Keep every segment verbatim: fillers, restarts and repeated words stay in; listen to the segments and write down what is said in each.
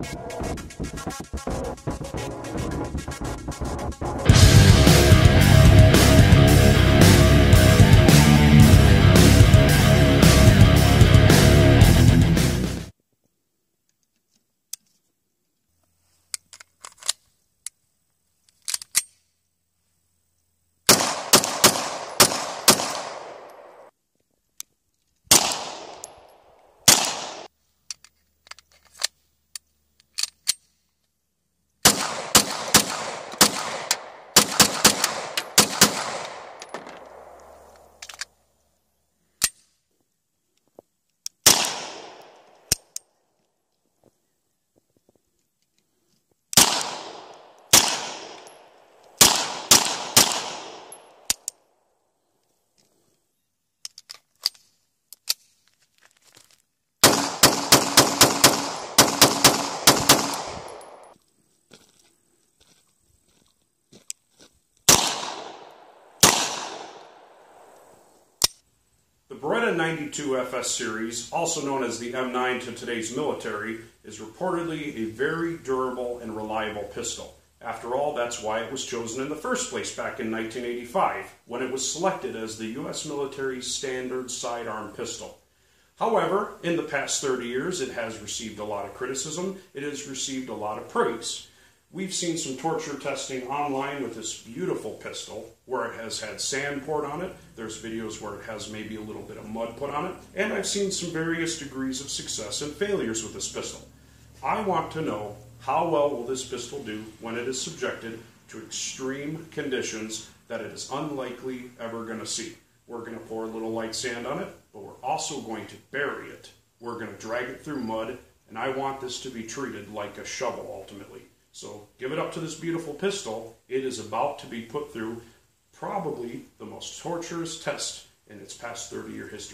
The Beretta ninety-two F S series, also known as the M nine to today's military, is reportedly a very durable and reliable pistol. After all, that's why it was chosen in the first place back in nineteen eighty-five, when it was selected as the U S military's standard sidearm pistol. However, in the past thirty years, it has received a lot of criticism. It has received a lot of praise. We've seen some torture testing online with this beautiful pistol where it has had sand poured on it. There's videos where it has maybe a little bit of mud put on it. And I've seen some various degrees of success and failures with this pistol. I want to know how well will this pistol do when it is subjected to extreme conditions that it is unlikely ever going to see. We're going to pour a little light sand on it, but we're also going to bury it. We're going to drag it through mud, and I want this to be treated like a shovel ultimately. So give it up to this beautiful pistol. It is about to be put through probably the most torturous test in its past thirty year history.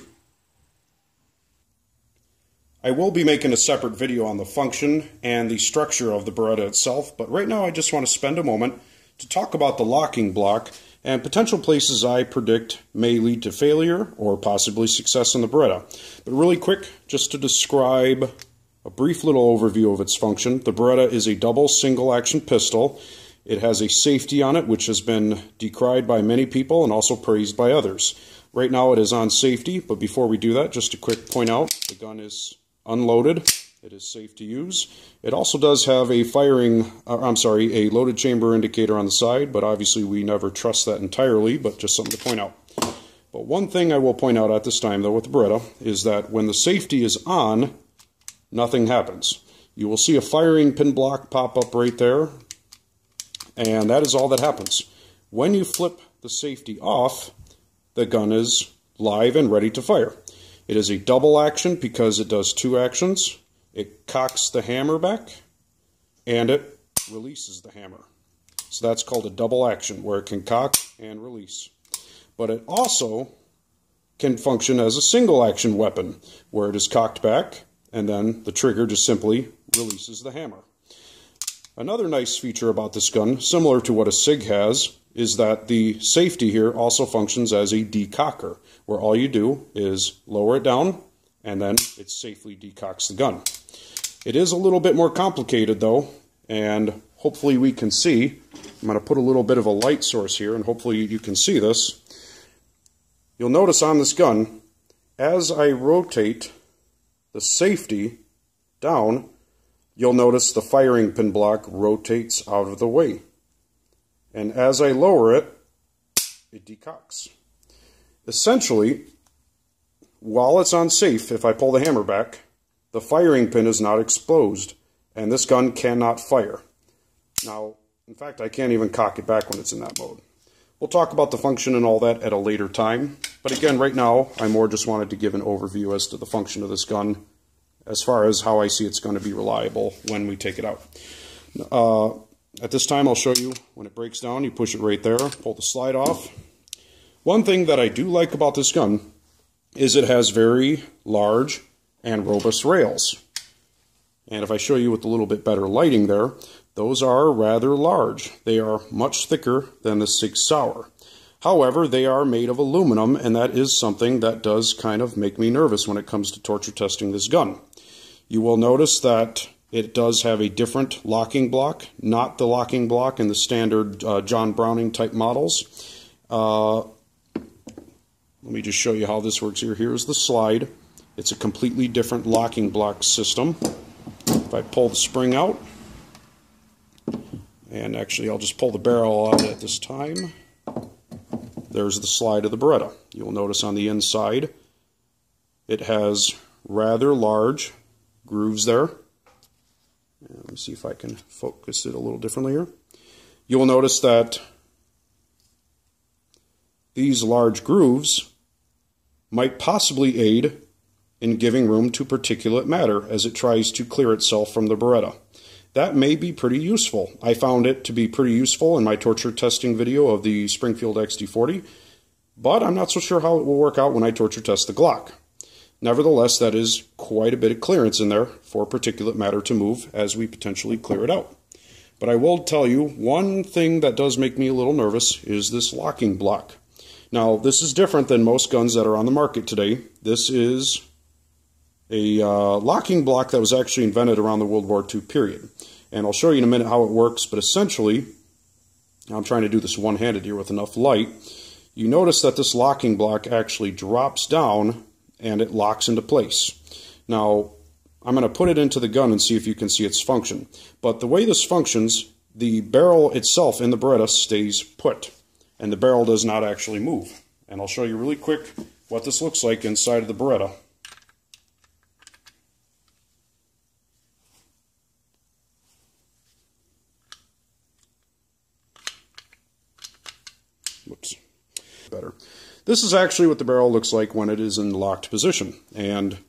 I will be making a separate video on the function and the structure of the Beretta itself, but right now I just want to spend a moment to talk about the locking block and potential places I predict may lead to failure or possibly success in the Beretta. But really quick, just to describe a brief little overview of its function. The Beretta is a double single action pistol. It has a safety on it which has been decried by many people and also praised by others. Right now it is on safety, but before we do that, just a quick point out, the gun is unloaded. It is safe to use. It also does have a firing, uh, I'm sorry, a loaded chamber indicator on the side, but obviously we never trust that entirely, but just something to point out. But one thing I will point out at this time though with the Beretta is that when the safety is on, nothing happens. You will see a firing pin block pop up right there, and that is all that happens. When you flip the safety off, the gun is live and ready to fire. It is a double action because it does two actions. It cocks the hammer back, and it releases the hammer. So that's called a double action, where it can cock and release. But it also can function as a single action weapon, where it is cocked back, and then the trigger just simply releases the hammer. Another nice feature about this gun, similar to what a SIG has, is that the safety here also functions as a decocker, where all you do is lower it down, and then it safely decocks the gun. It is a little bit more complicated though, and hopefully we can see. I'm going to put a little bit of a light source here, and hopefully you can see this. You'll notice on this gun, as I rotate the safety down, you'll notice the firing pin block rotates out of the way. And as I lower it, it decocks. Essentially, while it's on safe, if I pull the hammer back, the firing pin is not exposed, and this gun cannot fire. Now, in fact, I can't even cock it back when it's in that mode. We'll talk about the function and all that at a later time. But again, right now, I more just wanted to give an overview as to the function of this gun, as far as how I see it's going to be reliable when we take it out. Uh, at this time, I'll show you when it breaks down. You push it right there, pull the slide off. One thing that I do like about this gun is it has very large and robust rails. And if I show you with a little bit better lighting there, those are rather large. They are much thicker than the SIG Sauer. However, they are made of aluminum, and that is something that does kind of make me nervous when it comes to torture testing this gun. You will notice that It does have a different locking block, not the locking block in the standard uh, John Browning type models. Uh, let me just show you how this works here. Here's the slide. It's a completely different locking block system. If I pull the spring out, and actually I'll just pull the barrel out at this time, there's the slide of the Beretta. You'll notice on the inside it has rather large grooves there. Let me see if I can focus it a little differently here. You'll notice that these large grooves might possibly aid in giving room to particulate matter as it tries to clear itself from the Beretta. That may be pretty useful. I found it to be pretty useful in my torture testing video of the Springfield X D forty, but I'm not so sure how it will work out when I torture test the Glock. Nevertheless, that is quite a bit of clearance in there for particulate matter to move as we potentially clear it out. But I will tell you, one thing that does make me a little nervous is this locking block. Now, this is different than most guns that are on the market today. This is a uh, locking block that was actually invented around the World War Two period. And I'll show you in a minute how it works, but essentially, I'm trying to do this one-handed here with enough light. You notice that this locking block actually drops down and it locks into place. Now, I'm going to put it into the gun and see if you can see its function. But the way this functions, the barrel itself in the Beretta stays put, and the barrel does not actually move. And I'll show you really quick what this looks like inside of the Beretta. Whoops. Better. This is actually what the barrel looks like when it is in locked position. And,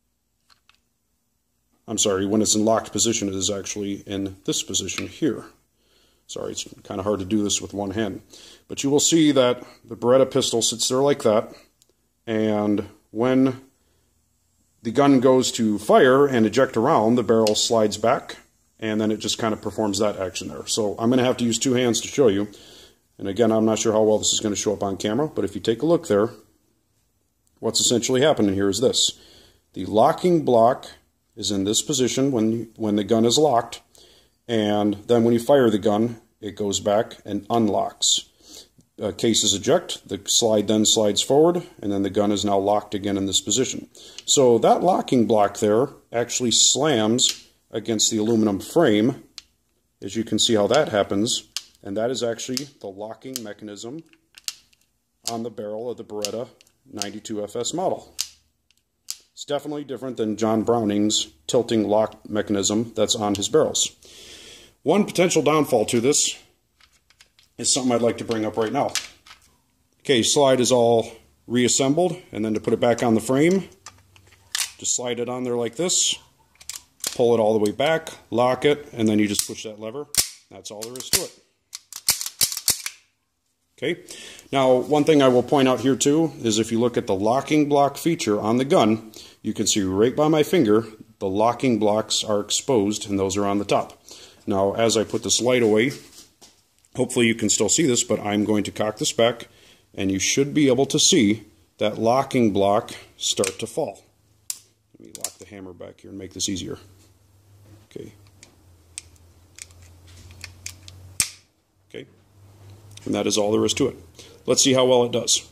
I'm sorry, when it's in locked position, it is actually in this position here. Sorry, it's kind of hard to do this with one hand. But you will see that the Beretta pistol sits there like that. And when the gun goes to fire and eject around, the barrel slides back. And then it just kind of performs that action there. So I'm going to have to use two hands to show you. And again, I'm not sure how well this is going to show up on camera, but if you take a look there, what's essentially happening here is this. The locking block is in this position when, when the gun is locked, and then when you fire the gun, it goes back and unlocks. Uh, cases eject, the slide then slides forward, and then the gun is now locked again in this position. So that locking block there actually slams against the aluminum frame, as you can see how that happens. And that is actually the locking mechanism on the barrel of the Beretta ninety-two F S model. It's definitely different than John Browning's tilting lock mechanism that's on his barrels. One potential downfall to this is something I'd like to bring up right now. Okay, slide is all reassembled, and then to put it back on the frame, just slide it on there like this, pull it all the way back, lock it, and then you just push that lever. That's all there is to it. Okay. Now, one thing I will point out here too is if you look at the locking block feature on the gun, you can see right by my finger the locking blocks are exposed, and those are on the top. Now, as I put this light away, hopefully you can still see this, but I'm going to cock this back, and you should be able to see that locking block start to fall. Let me lock the hammer back here and make this easier. Okay. Okay. And that is all there is to it. Let's see how well it does.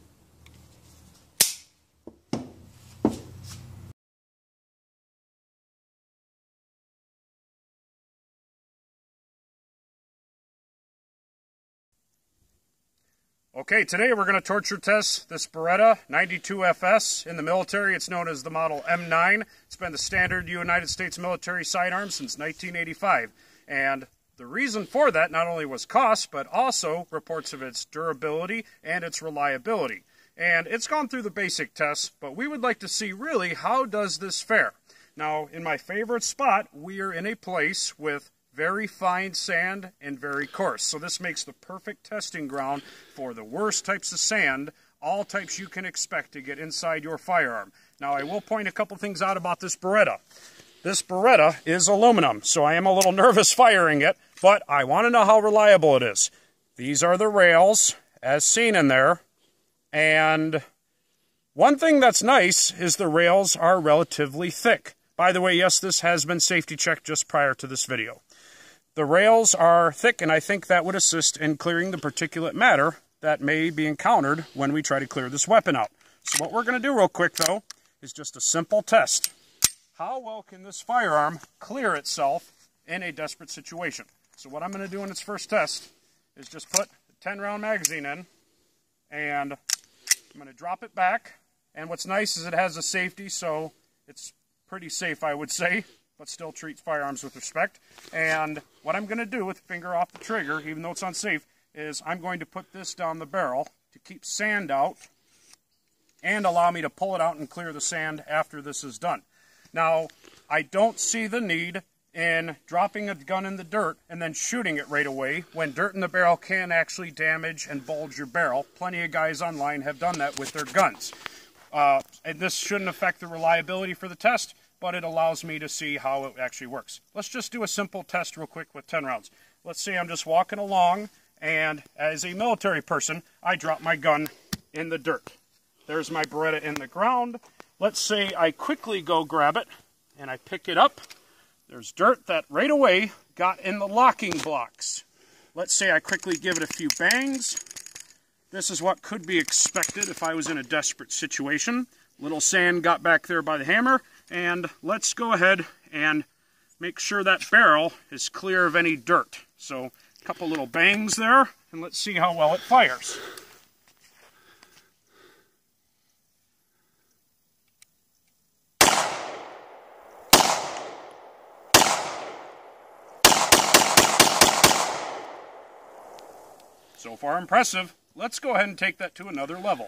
Okay, today we're going to torture test this Beretta ninety-two F S. In the military, it's known as the model M nine. It's been the standard United States military sidearm since nineteen eighty-five. And the reason for that not only was cost, but also reports of its durability and its reliability. And it's gone through the basic tests, but we would like to see really how does this fare. Now, in my favorite spot, we are in a place with very fine sand and very coarse. So this makes the perfect testing ground for the worst types of sand, all types you can expect to get inside your firearm. Now, I will point a couple things out about this Beretta. This Beretta is aluminum, so I am a little nervous firing it, but I want to know how reliable it is. These are the rails, as seen in there, and one thing that's nice is the rails are relatively thick. By the way, yes, this has been safety checked just prior to this video. The rails are thick, and I think that would assist in clearing the particulate matter that may be encountered when we try to clear this weapon out. So what we're going to do real quick, though, is just a simple test. How well can this firearm clear itself in a desperate situation? So what I'm going to do in its first test is just put a ten round magazine in, and I'm going to drop it back. And what's nice is it has a safety, so it's pretty safe, I would say, but still treats firearms with respect. And what I'm going to do with finger off the trigger, even though it's unsafe, is I'm going to put this down the barrel to keep sand out and allow me to pull it out and clear the sand after this is done. Now, I don't see the need in dropping a gun in the dirt and then shooting it right away when dirt in the barrel can actually damage and bulge your barrel. Plenty of guys online have done that with their guns. Uh, and this shouldn't affect the reliability for the test, but it allows me to see how it actually works. Let's just do a simple test real quick with ten rounds. Let's say I'm just walking along, and as a military person, I drop my gun in the dirt. There's my Beretta in the ground. Let's say I quickly go grab it, and I pick it up. There's dirt that right away got in the locking blocks. Let's say I quickly give it a few bangs. This is what could be expected if I was in a desperate situation. Little sand got back there by the hammer, and let's go ahead and make sure that barrel is clear of any dirt. So a couple little bangs there, and let's see how well it fires. So far impressive. Let's go ahead and take that to another level.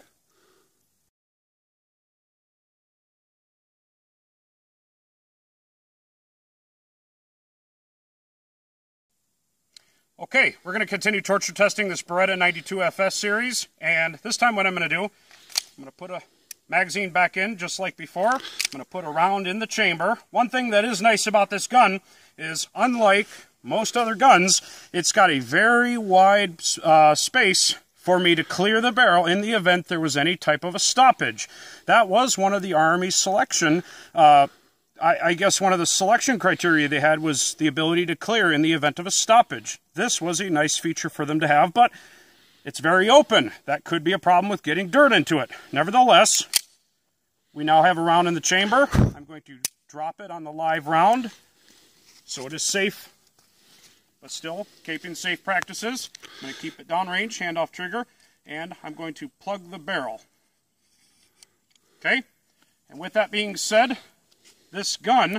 Okay, we're going to continue torture testing this Beretta ninety-two F S series, and this time what I'm going to do, I'm going to put a magazine back in just like before. I'm going to put a round in the chamber. One thing that is nice about this gun is, unlike most other guns, it's got a very wide uh, space for me to clear the barrel in the event there was any type of a stoppage. That was one of the Army's selection, uh, I, I guess one of the selection criteria they had was the ability to clear in the event of a stoppage. This was a nice feature for them to have, but it's very open. That could be a problem with getting dirt into it. Nevertheless, we now have a round in the chamber. I'm going to drop it on the live round so it is safe, but still keeping safe practices. I'm going to keep it downrange, hand off trigger, and I'm going to plug the barrel. Okay? And with that being said, this gun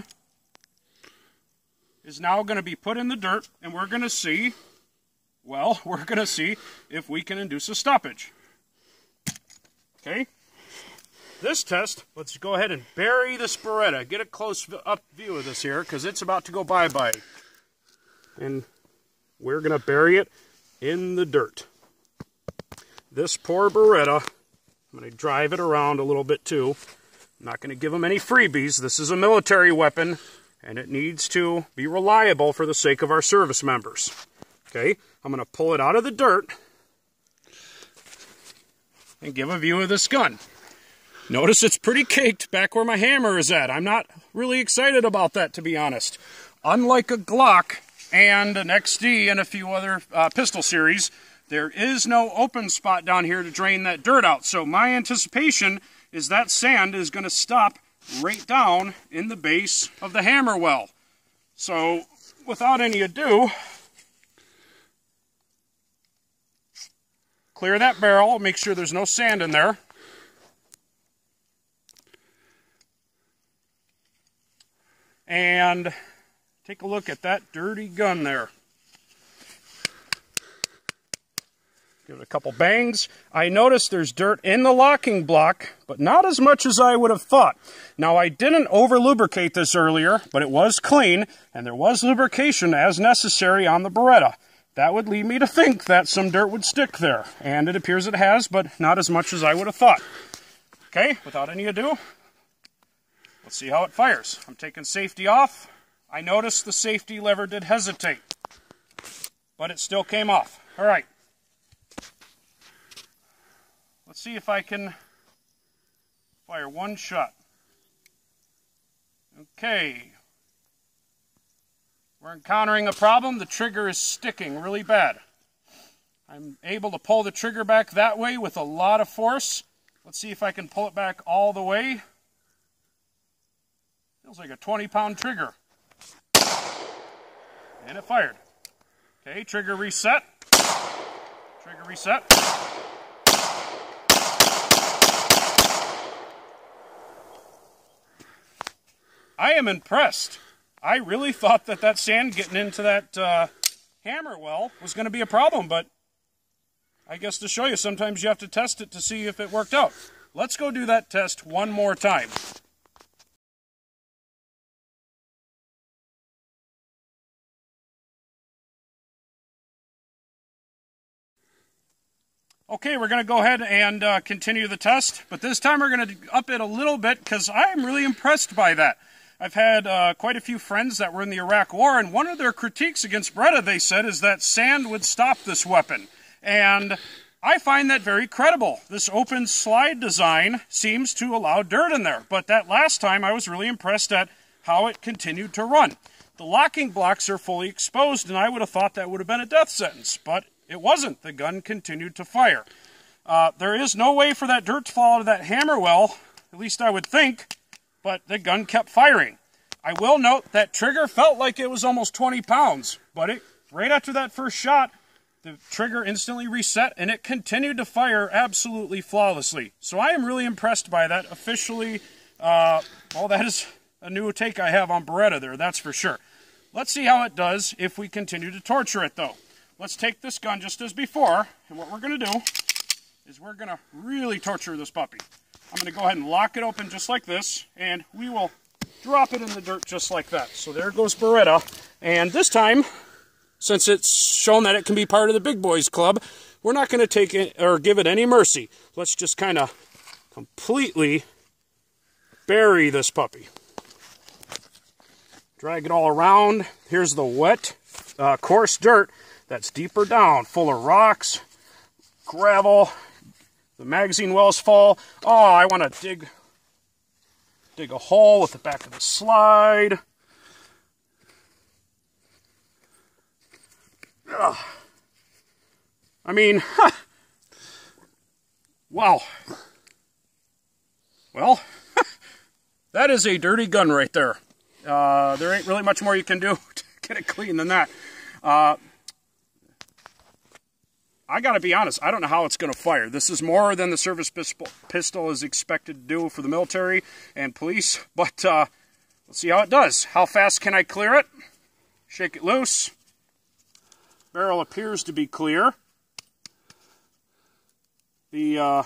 is now going to be put in the dirt, and we're going to see, well, we're going to see if we can induce a stoppage. Okay? This test, let's go ahead and bury this Beretta. Get a close up view of this here, because it's about to go bye-bye. And we're going to bury it in the dirt. This poor Beretta, I'm going to drive it around a little bit too. I'm not going to give them any freebies. This is a military weapon, and it needs to be reliable for the sake of our service members. Okay, I'm going to pull it out of the dirt and give a view of this gun. Notice it's pretty caked back where my hammer is at. I'm not really excited about that, to be honest. Unlike a Glock and an X D and a few other uh, pistol series, there is no open spot down here to drain that dirt out. So my anticipation is that sand is going to stop right down in the base of the hammer well. So without any ado, clear that barrel, make sure there's no sand in there. And take a look at that dirty gun there. Give it a couple bangs. I noticed there's dirt in the locking block, but not as much as I would have thought. Now, I didn't over-lubricate this earlier, but it was clean, and there was lubrication as necessary on the Beretta. That would lead me to think that some dirt would stick there, and it appears it has, but not as much as I would have thought. Okay, without any ado, let's see how it fires. I'm taking safety off. I noticed the safety lever did hesitate, but it still came off. All right. Let's see if I can fire one shot Okay. We're encountering a problem. The trigger is sticking really bad. I'm able to pull the trigger back that way with a lot of force. Let's see if I can pull it back all the way. Feels like a twenty pound trigger. And it fired. Okay, trigger reset. Trigger reset. I am impressed. I really thought that that sand getting into that uh, hammer well was going to be a problem, but I guess to show you, sometimes you have to test it to see if it worked out. Let's go do that test one more time. Okay, we're going to go ahead and uh, continue the test, but this time we're going to up it a little bit because I'm really impressed by that. I've had uh, quite a few friends that were in the Iraq War, and one of their critiques against Beretta, they said, is that sand would stop this weapon. And I find that very credible. This open slide design seems to allow dirt in there, but that last time I was really impressed at how it continued to run. The locking blocks are fully exposed, and I would have thought that would have been a death sentence, but it wasn't. The gun continued to fire. Uh, there is no way for that dirt to fall out of that hammer well, at least I would think, but the gun kept firing. I will note that trigger felt like it was almost twenty pounds, but it, right after that first shot, the trigger instantly reset, and it continued to fire absolutely flawlessly. So I am really impressed by that. Officially, uh, well, that is a new take I have on Beretta there, that's for sure. Let's see how it does if we continue to torture it, though. Let's take this gun just as before, and what we're going to do is we're going to really torture this puppy. I'm going to go ahead and lock it open just like this, and we will drop it in the dirt just like that. So there goes Beretta, and this time, since it's shown that it can be part of the big boys club, we're not going to take it or give it any mercy. Let's just kind of completely bury this puppy. Drag it all around. Here's the wet, uh, coarse dirt that's deeper down, full of rocks, gravel. The magazine wells fall. Oh, I want to dig, dig a hole with the back of the slide. Ugh. I mean, huh. Wow. Well, that is a dirty gun right there. Uh, there ain't really much more you can do to get it clean than that. Uh, I gotta be honest, I don't know how it's gonna fire. This is more than the service pistol is expected to do for the military and police, but uh, let's see how it does. How fast can I clear it? Shake it loose. Barrel appears to be clear. The uh,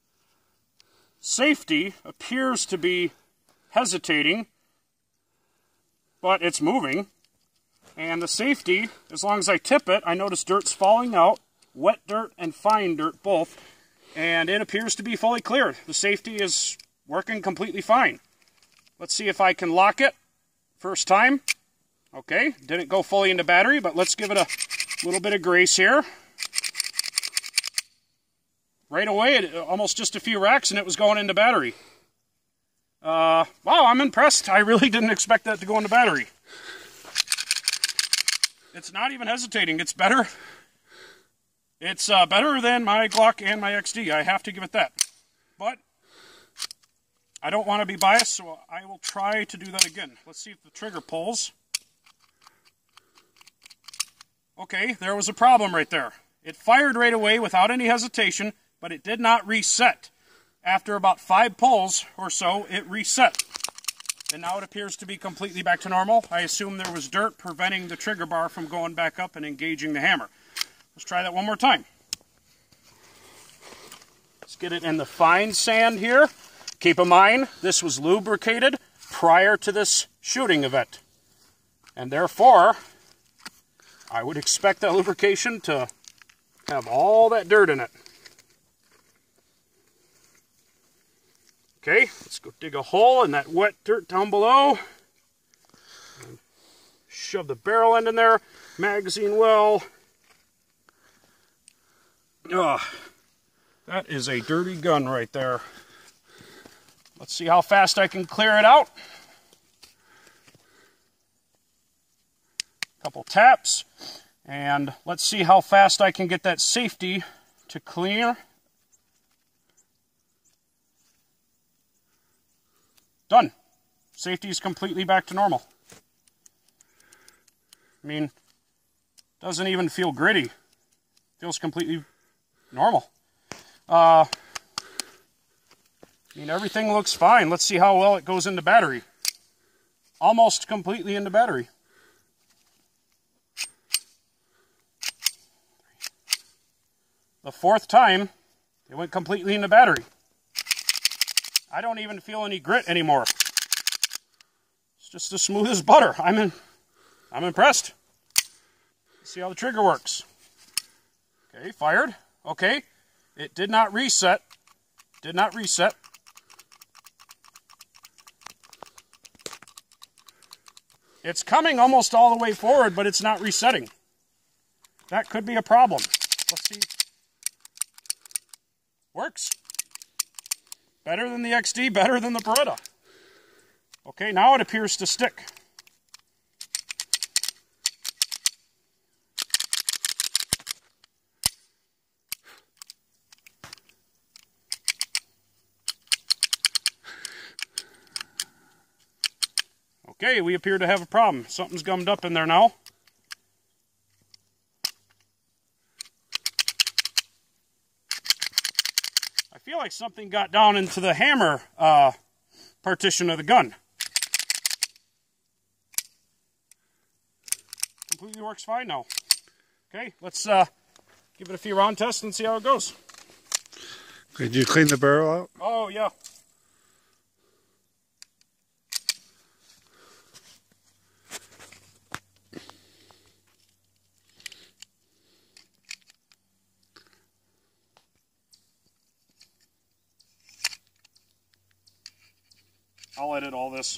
safety appears to be hesitating, but it's moving. And the safety, as long as I tip it, I notice dirt's falling out, wet dirt and fine dirt both, and it appears to be fully cleared. The safety is working completely fine. Let's see if I can lock it first time. Okay, didn't go fully into battery, but let's give it a little bit of grace here. Right away, it, almost just a few racks, and it was going into battery. Uh, wow, I'm impressed. I really didn't expect that to go into battery. It's not even hesitating. It's better. It's uh, better than my Glock and my X D. I have to give it that. But I don't want to be biased, so I will try to do that again. Let's see if the trigger pulls. Okay, there was a problem right there. It fired right away without any hesitation, but it did not reset. After about five pulls or so, it reset. And now it appears to be completely back to normal. I assume there was dirt preventing the trigger bar from going back up and engaging the hammer. Let's try that one more time. Let's get it in the fine sand here. Keep in mind, this was lubricated prior to this shooting event. And therefore, I would expect that lubrication to have all that dirt in it. Okay, let's go dig a hole in that wet dirt down below. And shove the barrel end in there. Magazine well. Ugh, that is a dirty gun right there. Let's see how fast I can clear it out. couple taps, and let's see how fast I can get that safety to clear. Done. Safety is completely back to normal. I mean, doesn't even feel gritty. Feels completely normal. Uh, I mean, everything looks fine. Let's see how well it goes into battery. Almost completely into battery. The fourth time, it went completely into battery. I don't even feel any grit anymore. It's just as smooth as butter. I'm in, I'm impressed. Let's see how the trigger works. Okay, fired. Okay, it did not reset. Did not reset. It's coming almost all the way forward, but it's not resetting. That could be a problem. Let's see. Works. Better than the X D, better than the Beretta. Okay, now it appears to stick. Okay, we appear to have a problem. Something's gummed up in there now. I feel like something got down into the hammer uh, partition of the gun. Completely works fine now. Okay, let's uh, give it a few round tests and see how it goes. Did you clean the barrel out? Oh, yeah. I'll edit all this.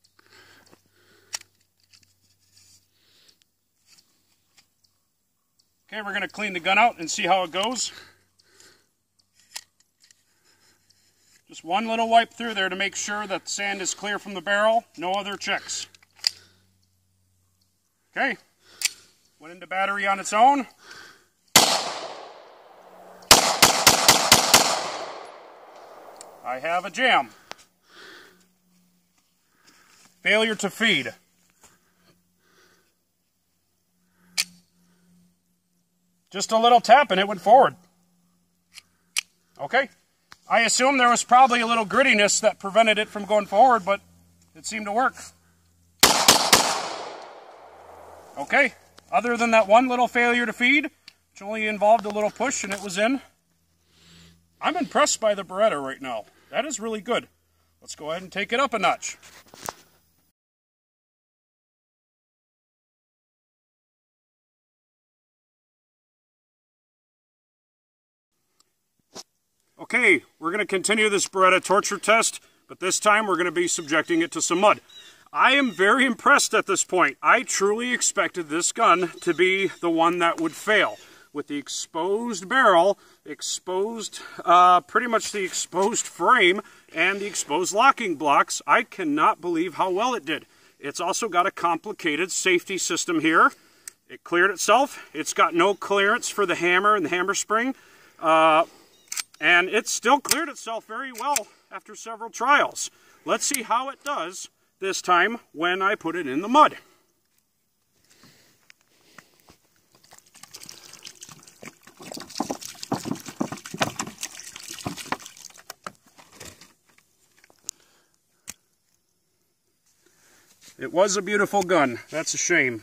Okay, we're going to clean the gun out and see how it goes. Just one little wipe through there to make sure that the sand is clear from the barrel. No other checks. Okay. Went into battery on its own. I have a jam. Failure to feed. Just a little tap and it went forward. Okay. I assume there was probably a little grittiness that prevented it from going forward, but it seemed to work. Okay. Other than that one little failure to feed, which only involved a little push and it was in, I'm impressed by the Beretta right now. That is really good. Let's go ahead and take it up a notch. Okay, we're going to continue this Beretta torture test, but this time we're going to be subjecting it to some mud. I am very impressed at this point. I truly expected this gun to be the one that would fail. With the exposed barrel, exposed, uh, pretty much the exposed frame, and the exposed locking blocks, I cannot believe how well it did. It's also got a complicated safety system here. It cleared itself. It's got no clearance for the hammer and the hammer spring. Uh, And it still cleared itself very well after several trials. Let's see how it does this time when I put it in the mud. It was a beautiful gun. That's a shame.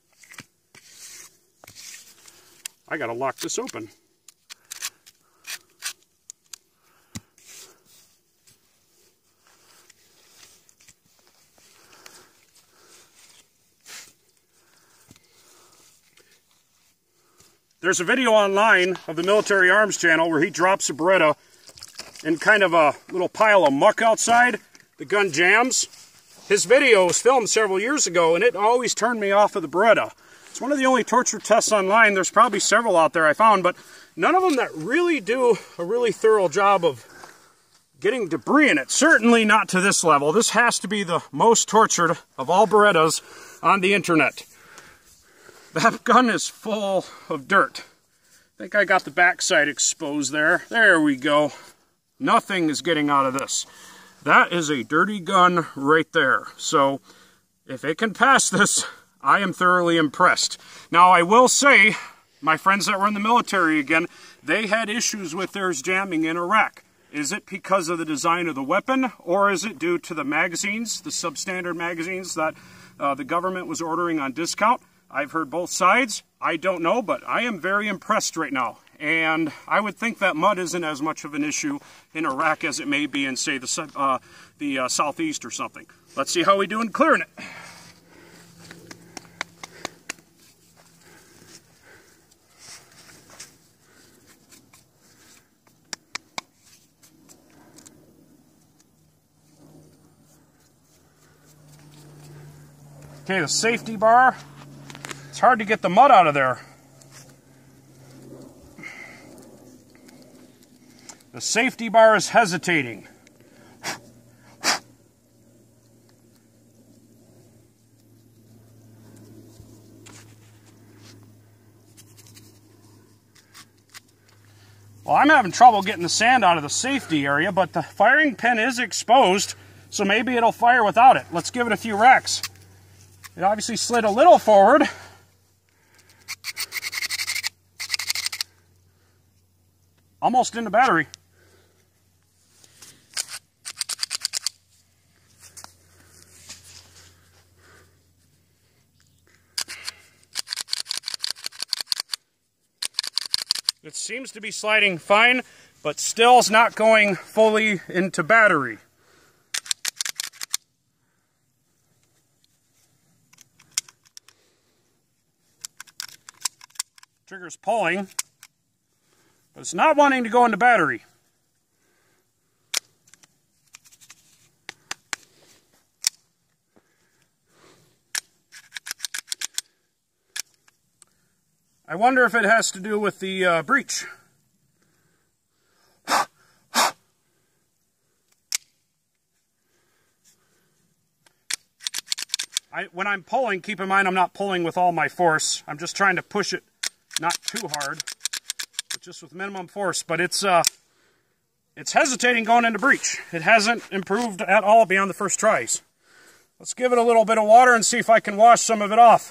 I gotta lock this open. There's a video online of the Military Arms channel where he drops a Beretta in kind of a little pile of muck outside. The gun jams. His video was filmed several years ago, and it always turned me off of the Beretta. It's one of the only torture tests online. There's probably several out there I found, but none of them that really do a really thorough job of getting debris in it. Certainly not to this level. This has to be the most tortured of all Berettas on the internet. That gun is full of dirt. I think I got the backside exposed there. There we go. Nothing is getting out of this. That is a dirty gun right there. So if it can pass this, I am thoroughly impressed. Now I will say, my friends that were in the military again, they had issues with theirs jamming in Iraq. Is it because of the design of the weapon, or is it due to the magazines, the substandard magazines that uh, the government was ordering on discount? I've heard both sides. I don't know, but I am very impressed right now. And I would think that mud isn't as much of an issue in Iraq as it may be in, say, the, uh, the uh, southeast or something. Let's see how we do in clearing it. Okay, the safety bar, it's hard to get the mud out of there. The safety bar is hesitating. Well, I'm having trouble getting the sand out of the safety area, but the firing pin is exposed, so maybe it'll fire without it. Let's give it a few racks. It obviously slid a little forward. Almost in the battery. It seems to be sliding fine, but still is not going fully into battery. Trigger's pulling, but it's not wanting to go into battery. I wonder if it has to do with the uh, breech. I, when I'm pulling, keep in mind I'm not pulling with all my force. I'm just trying to push it not too hard, but just with minimum force. But it's uh, it's hesitating going into breech. It hasn't improved at all beyond the first tries. Let's give it a little bit of water and see if I can wash some of it off.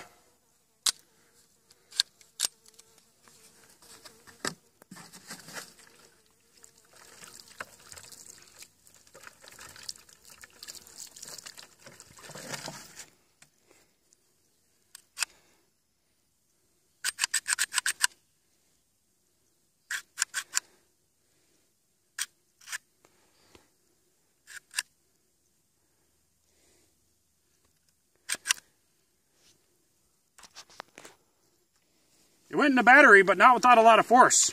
It went in the battery, but not without a lot of force.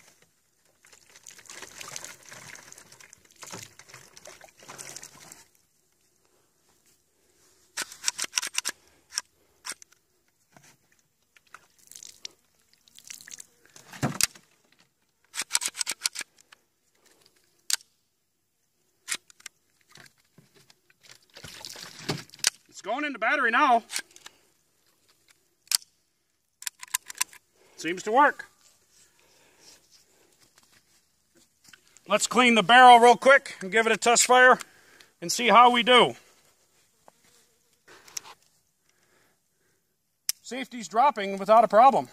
It's going into battery now. Seems to work. Let's clean the barrel real quick and give it a test fire and see how we do. Safety's dropping without a problem.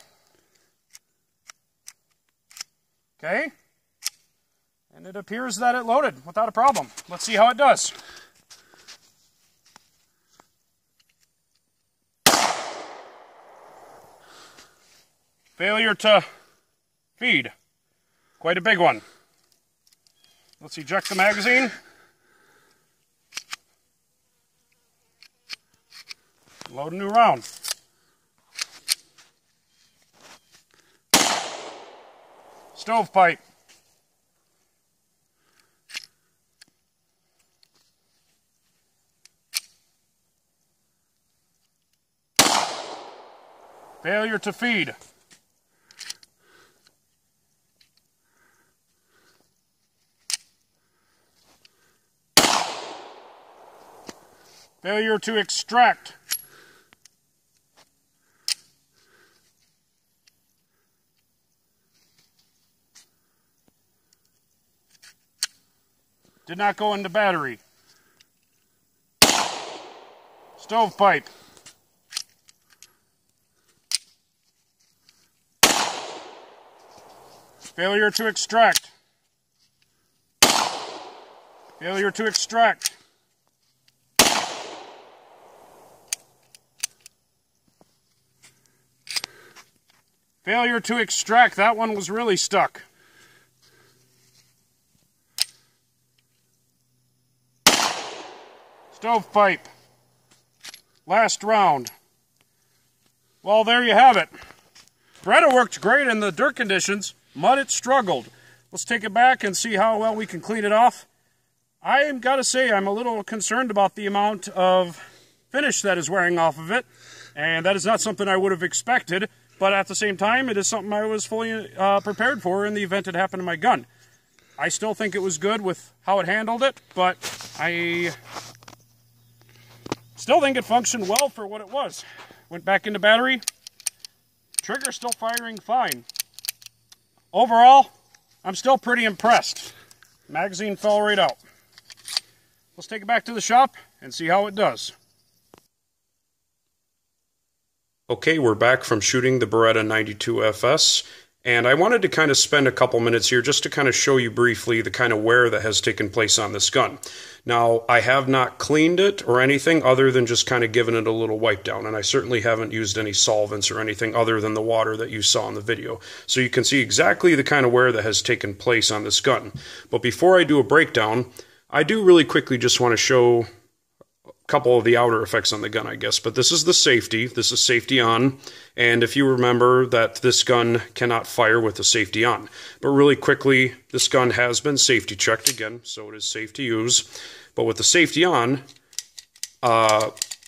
Okay. And it appears that it loaded without a problem. Let's see how it does. Failure to feed. Quite a big one. Let's eject the magazine. Load a new round. Stovepipe. Failure to feed. Failure to extract. Did not go into battery. Stovepipe. Failure to extract. Failure to extract. Failure to extract. That one was really stuck. Stovepipe. Last round. Well, there you have it. Beretta worked great in the dirt conditions. Mud, it struggled. Let's take it back and see how well we can clean it off. I've got to say I'm a little concerned about the amount of finish that is wearing off of it. And that is not something I would have expected. But at the same time, it is something I was fully uh, prepared for in the event it happened to my gun. I still think it was good with how it handled it, but I still think it functioned well for what it was. Went back into battery. Trigger still firing fine. Overall, I'm still pretty impressed. Magazine fell right out. Let's take it back to the shop and see how it does. Okay, we're back from shooting the Beretta ninety-two F S, and I wanted to kind of spend a couple minutes here just to kind of show you briefly the kind of wear that has taken place on this gun. Now, I have not cleaned it or anything other than just kind of given it a little wipe down, and I certainly haven't used any solvents or anything other than the water that you saw in the video. So you can see exactly the kind of wear that has taken place on this gun. But before I do a breakdown, I do really quickly just want to show couple of the outer effects on the gun, I guess, but this is the safety. This is safety on, and if you remember that this gun cannot fire with the safety on. But really quickly, this gun has been safety checked again, so it is safe to use. But with the safety on, uh,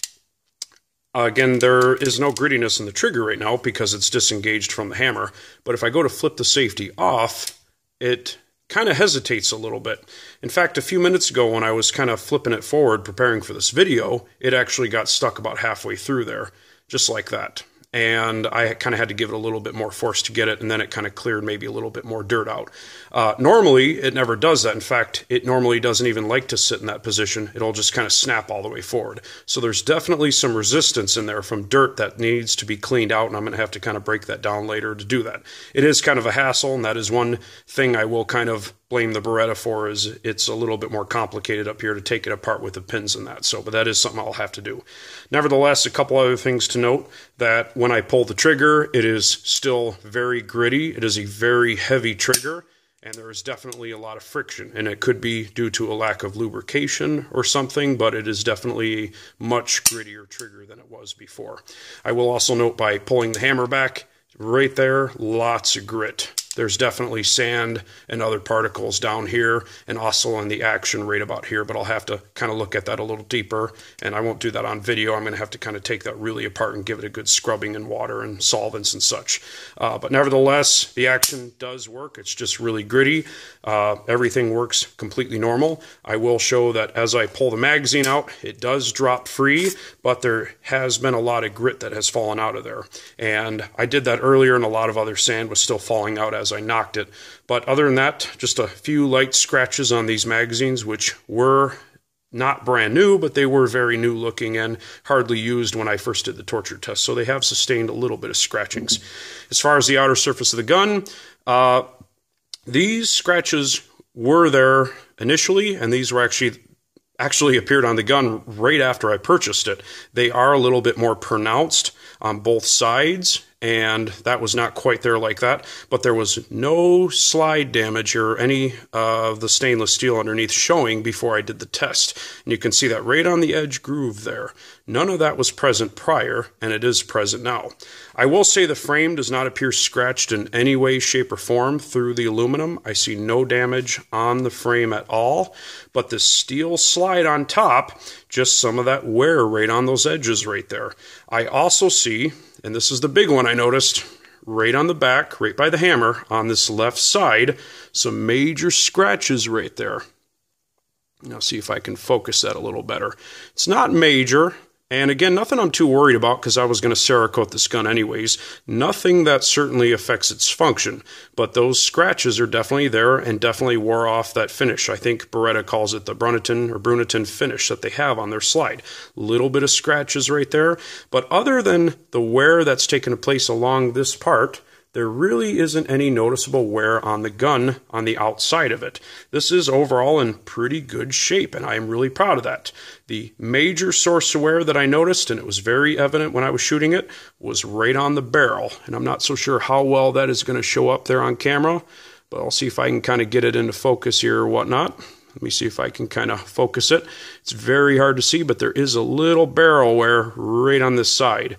again, there is no grittiness in the trigger right now because it's disengaged from the hammer. But if I go to flip the safety off, it kind of hesitates a little bit. In fact, a few minutes ago when I was kind of flipping it forward preparing for this video, it actually got stuck about halfway through there, just like that. And I kind of had to give it a little bit more force to get it, and then it kind of cleared maybe a little bit more dirt out. Uh, normally, it never does that. In fact, it normally doesn't even like to sit in that position. It'll just kind of snap all the way forward. So there's definitely some resistance in there from dirt that needs to be cleaned out, and I'm going to have to kind of break that down later to do that. It is kind of a hassle, and that is one thing I will kind of blame the Beretta for, is it's a little bit more complicated up here to take it apart with the pins and that. So, but that is something I'll have to do. Nevertheless, a couple other things to note: that when I pull the trigger, it is still very gritty. It is a very heavy trigger, and there is definitely a lot of friction, and it could be due to a lack of lubrication or something, but it is definitely a much grittier trigger than it was before. I will also note, by pulling the hammer back, right there, lots of grit. There's definitely sand and other particles down here, and also on the action right about here, but I'll have to kind of look at that a little deeper, and I won't do that on video. I'm going to have to kind of take that really apart and give it a good scrubbing in water and solvents and such. Uh, but nevertheless, the action does work. It's just really gritty. Uh, everything works completely normal. I will show that as I pull the magazine out, it does drop free, but there has been a lot of grit that has fallen out of there. And I did that earlier, and a lot of other sand was still falling out as I knocked it. But other than that, just a few light scratches on these magazines, which were not brand new, but they were very new looking and hardly used when I first did the torture test. So they have sustained a little bit of scratchings. As far as the outer surface of the gun, uh, these scratches were there initially, and these were actually actually appeared on the gun right after I purchased it. They are a little bit more pronounced on both sides, and that was not quite there like that, but there was no slide damage or any of the stainless steel underneath showing before I did the test. And you can see that right on the edge groove there. None of that was present prior, and it is present now. I will say the frame does not appear scratched in any way, shape, or form through the aluminum. I see no damage on the frame at all, but the steel slide on top, just some of that wear right on those edges right there. I also see, and this is the big one I noticed, right on the back, right by the hammer, on this left side, some major scratches right there. Now see if I can focus that a little better. It's not major, And again, nothing I'm too worried about because I was going to Cerakote this gun anyways. Nothing that certainly affects its function. But those scratches are definitely there and definitely wore off that finish. I think Beretta calls it the Bruniton or Bruniton finish that they have on their slide. Little bit of scratches right there. But other than the wear that's taken place along this part, there really isn't any noticeable wear on the gun on the outside of it. This is overall in pretty good shape, and I am really proud of that. The major source of wear that I noticed, and it was very evident when I was shooting it, was right on the barrel. And I'm not so sure how well that is going to show up there on camera, but I'll see if I can kind of get it into focus here or whatnot. Let me see if I can kind of focus it. It's very hard to see, but there is a little barrel wear right on this side.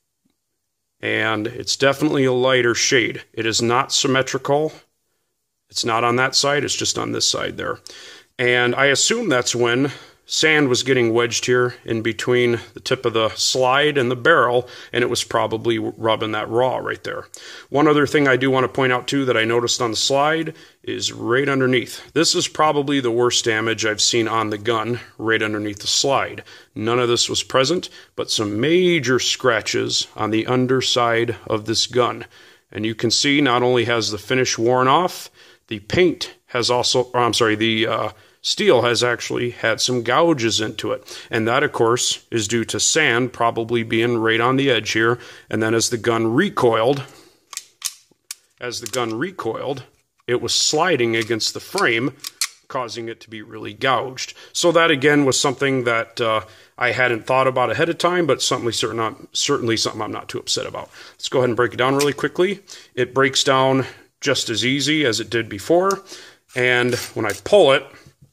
And it's definitely a lighter shade. It is not symmetrical. It's not on that side, it's just on this side there. And I assume that's when sand was getting wedged here in between the tip of the slide and the barrel, and it was probably rubbing that raw right there. One other thing I do want to point out too that I noticed on the slide is right underneath. This is probably the worst damage I've seen on the gun, right underneath the slide. None of this was present, but some major scratches on the underside of this gun. And you can see not only has the finish worn off, the paint has also, or I'm sorry, the uh, steel has actually had some gouges into it. And that, of course, is due to sand probably being right on the edge here. And then as the gun recoiled, as the gun recoiled, it was sliding against the frame, causing it to be really gouged. So that, again, was something that uh, I hadn't thought about ahead of time, but certainly, certain not, certainly something I'm not too upset about. Let's go ahead and break it down really quickly. It breaks down just as easy as it did before. And when I pull it,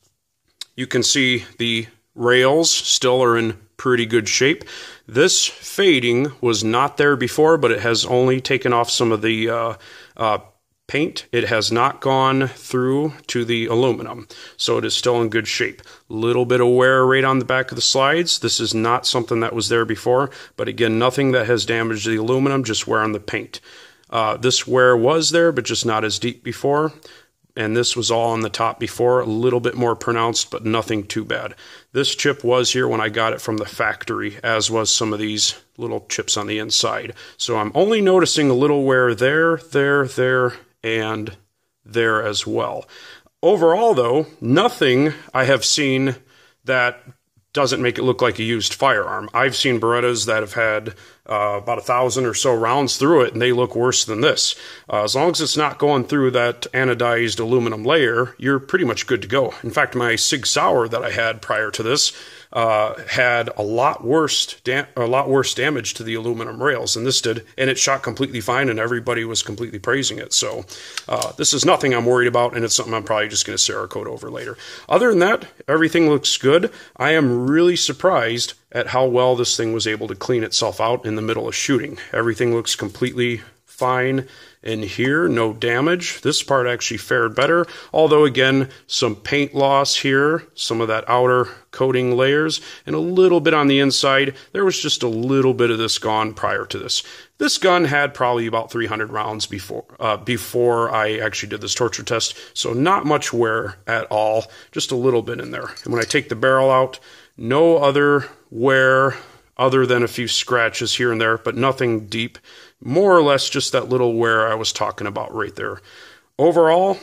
you can see the rails still are in pretty good shape. This fading was not there before, but it has only taken off some of the uh, uh, paint. It has not gone through to the aluminum, so it is still in good shape. Little bit of wear right on the back of the slides. This is not something that was there before, but again, nothing that has damaged the aluminum, just wear on the paint. Uh, this wear was there, but just not as deep before. And this was all on the top before, a little bit more pronounced, but nothing too bad. This chip was here when I got it from the factory, as was some of these little chips on the inside. So I'm only noticing a little wear there, there, there, and there as well. Overall, though, nothing I have seen that doesn't make it look like a used firearm. I've seen Berettas that have had uh, about a thousand or so rounds through it, and they look worse than this. Uh, as long as it's not going through that anodized aluminum layer, you're pretty much good to go. In fact, my SIG Sauer that I had prior to this uh, had a lot worse, a lot worse damage to the aluminum rails than this did, and it shot completely fine, and everybody was completely praising it. So uh, this is nothing I'm worried about, and it's something I'm probably just going to Cerakote over later. Other than that, everything looks good. I am really surprised at how well this thing was able to clean itself out in the middle of shooting. Everything looks completely fine in here, no damage. This part actually fared better, although again, some paint loss here, some of that outer coating layers, and a little bit on the inside. There was just a little bit of this gone prior to this. This gun had probably about three hundred rounds before uh, before I actually did this torture test, so not much wear at all, just a little bit in there. And when I take the barrel out, no other wear other than a few scratches here and there, but nothing deep. More or less just that little wear I was talking about right there. Overall,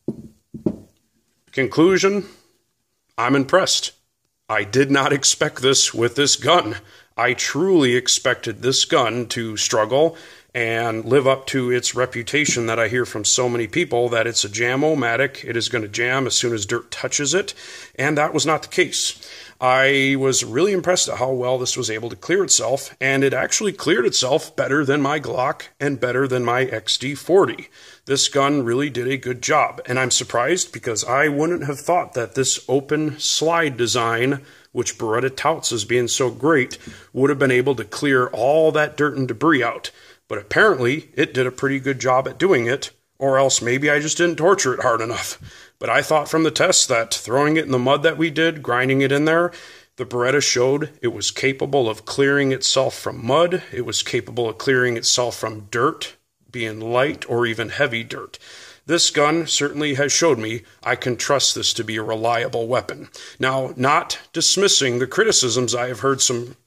conclusion, I'm impressed. I did not expect this with this gun. I truly expected this gun to struggle and live up to its reputation that I hear from so many people, that it's a jam-o-matic. It is going to jam as soon as dirt touches it, and that was not the case. I was really impressed at how well this was able to clear itself, and it actually cleared itself better than my Glock and better than my X D forty. This gun really did a good job, and I'm surprised because I wouldn't have thought that this open slide design, which Beretta touts as being so great, would have been able to clear all that dirt and debris out. But apparently, it did a pretty good job at doing it, or else maybe I just didn't torture it hard enough. But I thought from the test that throwing it in the mud that we did, grinding it in there, the Beretta showed it was capable of clearing itself from mud. It was capable of clearing itself from dirt, being light or even heavy dirt. This gun certainly has showed me I can trust this to be a reliable weapon. Now, not dismissing the criticisms I have heard some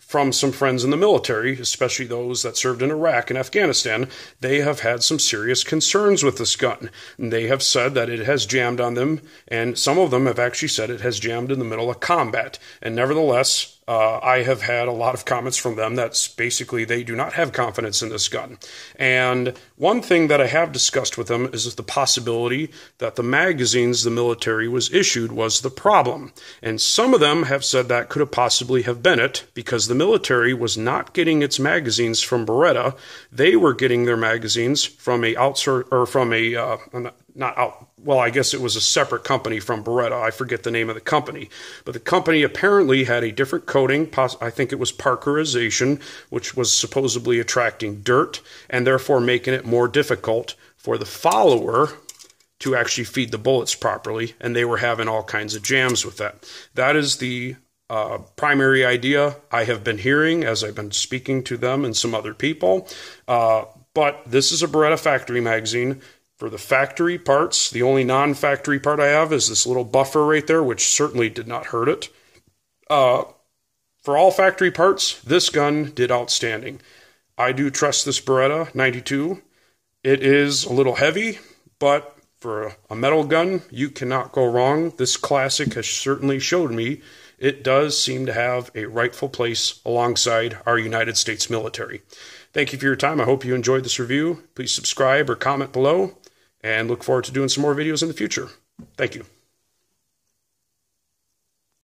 from some friends in the military, especially those that served in Iraq and Afghanistan. They have had some serious concerns with this gun. And they have said that it has jammed on them, and some of them have actually said it has jammed in the middle of combat. And nevertheless, Uh, I have had a lot of comments from them that's basically they do not have confidence in this gun. And one thing that I have discussed with them is the possibility that the magazines the military was issued was the problem. And some of them have said that could have possibly have been it, because the military was not getting its magazines from Beretta. They were getting their magazines from a outsource or from a uh, not out. Well, I guess it was a separate company from Beretta. I forget the name of the company. But the company apparently had a different coating. I think it was Parkerization, which was supposedly attracting dirt and therefore making it more difficult for the follower to actually feed the bullets properly. And they were having all kinds of jams with that. That is the uh, primary idea I have been hearing as I've been speaking to them and some other people. Uh, but this is a Beretta factory magazine. For the factory parts, the only non-factory part I have is this little buffer right there, which certainly did not hurt it. Uh, for all factory parts, this gun did outstanding. I do trust this Beretta ninety-two. It is a little heavy, but for a metal gun, you cannot go wrong. This classic has certainly showed me it does seem to have a rightful place alongside our United States military. Thank you for your time. I hope you enjoyed this review. Please subscribe or comment below, and look forward to doing some more videos in the future. Thank you.